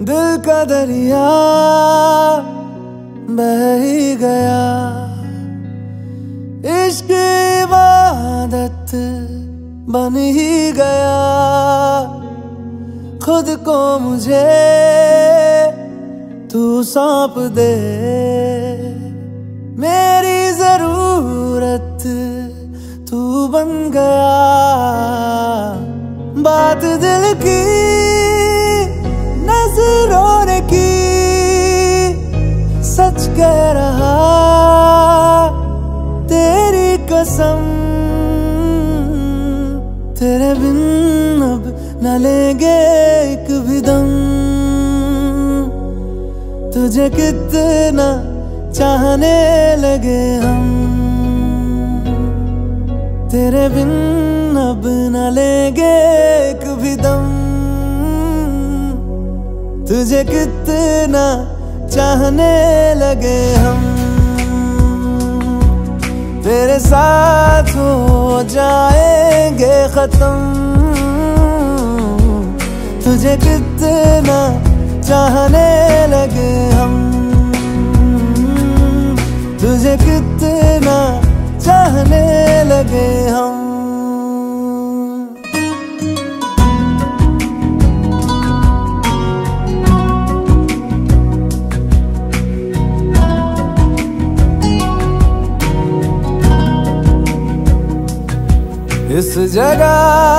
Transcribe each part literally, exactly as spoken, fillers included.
दिल का दरिया बह ही गया, इश्क इबादत बन ही गया। खुद को मुझे तू सौंप दे, मेरी जरूरत तू बन गया। बात दिल की नजरों ने की, सच कह रहा तेरी कसम। तेरे बिन अब न लेंगे एक भी दम, तुझे कितना चाहने लगे हम। तेरे बिन अब न लेंगे एक भी दम, तुझे कितना चाहने लगे हम। तेरे साथ हो जाएंगे खत्म, तुझे कितना चाहने लगे हम। तुझे कितना चाहने लगे हम। इस जगह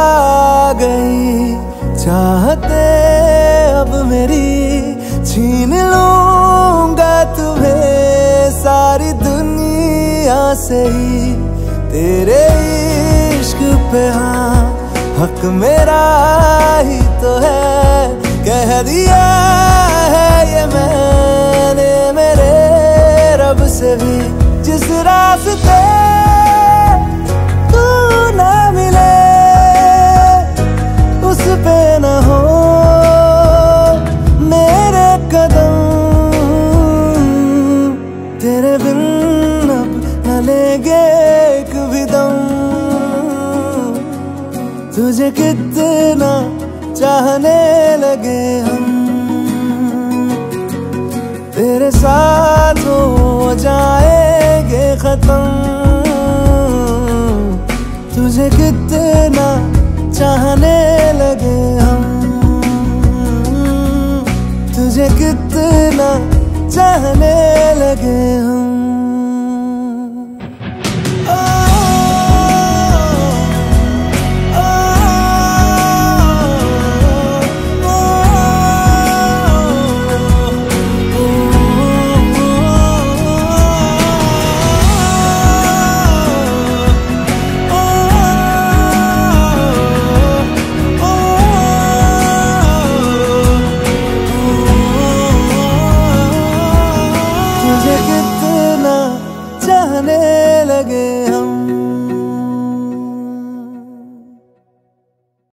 गई चाहते अब मेरी, छीन लूंगा तुम्हें सारी दुनिया से ही। तेरे इश्क पे हाँ हक मेरा ही तो है, कह दिया है ये मैंने मेरे रब से भी। जिस रास्ते तू ना मिले उस पे न हो मेरे कदम। तेरे बिन अब न लेंगे एक भी दम, तुझे कितना चाहने लगे हम। तेरे साथ हो जाएंगे खत्म, तुझे कितना चाहने लगे हम। तुझे कितना चाहने लगे हम।